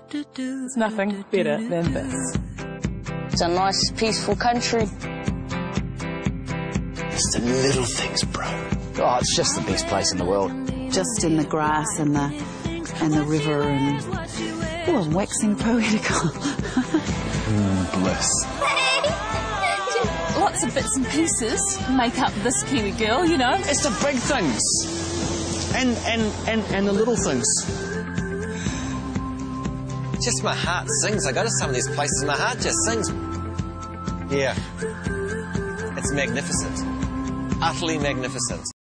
There's nothing better than this. It's a nice, peaceful country. It's the little things, bro. Oh, it's just the best place in the world. Just in the grass and the river and... Oh, I'm waxing poetical. Bliss. Lots of bits and pieces make up this Kiwi girl, you know. It's the big things. And the little things. Just my heart sings. I go to some of these places, my heart just sings. Yeah. It's magnificent. Utterly magnificent.